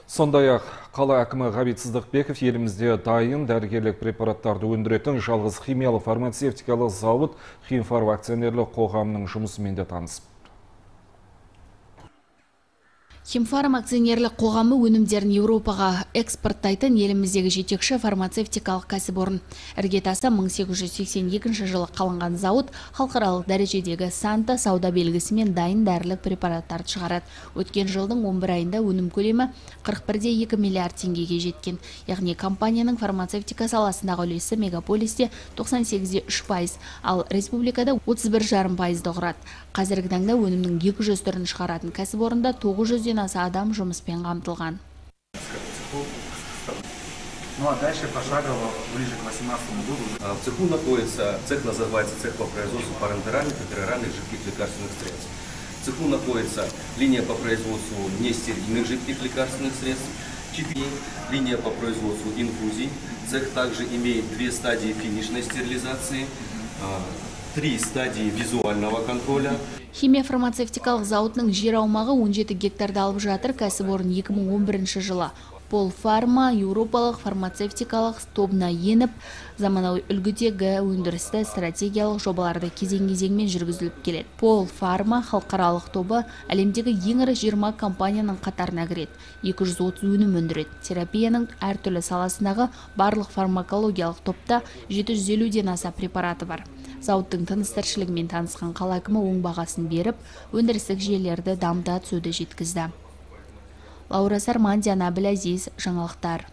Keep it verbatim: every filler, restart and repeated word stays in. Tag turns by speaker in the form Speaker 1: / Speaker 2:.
Speaker 1: Сондай-ақ қала әкімі Ғабит Сыздықбеков елімізде дайын дәрігерлік препараттарды өндіретін жалғыз химиялық фармацевтикалық зауыт Химфарм акционерлік қоғамының жұмысымен де танысып.
Speaker 2: Химфарм акционерлік қоғамы өнімдерін Еуропаға экспорттайтын еліміздегі жетекші фармацевтикалық кәсіпорын. Іргетасы мың сегіз жүз сексен екінші жылы қаланған зауыт халықаралық дәрежедегі санта сауда белгісімен дайын дәрілік препараттарды шығарады. Өткен жылдың он бір айында өнім көлемі қырық бір де екі миллиард теңгеге жеткен. Яғни компанияның фармацевтика саласындағы үлесі мегаполисте тоқсан сегіз де үш пайыз, ал республикада отыз бір жарым пайызды құрады. Қазіргі таңда өнімнің екі жүз түрін шығаратын кәсіпорында тоғыз жүзден аса адам жұмыспен қамтылған.
Speaker 3: Ну а дальше пошагово, ближе к восемнадцатому году.
Speaker 4: В цеху находится, цех называется цех по производству парентеральных и пероральных жидких лекарственных средств. В цеху находится линия по производству нестерильных жидких лекарственных средств, четыре линия по производству инфузий. Цех также имеет две стадии финишной стерилизации, три стадии визуального контроля.
Speaker 2: Химия фармацевтикалық зауытының жер аумағы он жеті гектарды алып жатыр. Кәсіпорын екі мың он бірінші жылы Полфарма еуропалық фармацевтикалық тобына еніп, заманауи үлгідегі өндірісті стратегиялық жобаларды кезең-кезеңмен жүргізіліп келеді. Полфарма халықаралық тобы әлемдегі ең ірі жиырма компанияның қатарына кіреді. екі жүз отыз өнім өндіреді. Терапияның әртүрлі саласындағы барлық фармакологиялық топта жеті жүз елуден аса препараты бар. Зауыттың тыныс-тіршілігімен танысқан қала әкімі оң бағасын беріп, өндірістік жүйелерді дамыта түсуді жеткізді. Лаура Сарман, Диана Біләзиз, жаңалықтар.